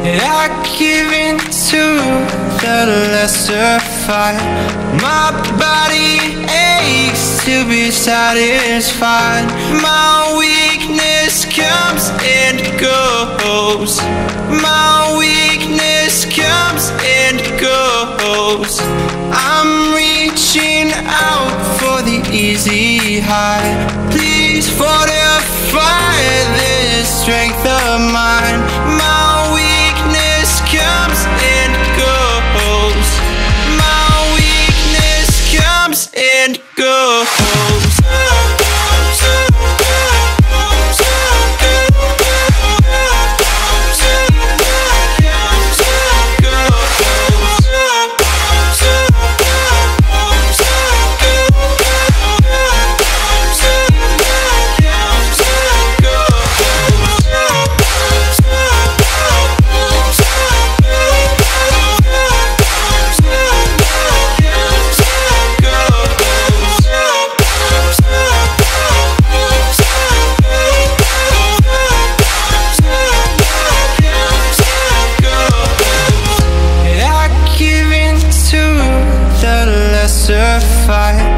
I give in to the lesser fight. My body aches to be satisfied. My weakness comes and goes. My weakness comes and goes. I'm reaching out for the easy high. Please fortify this strength of mine. My weakness comes and goes. My weakness comes and goes. Fight.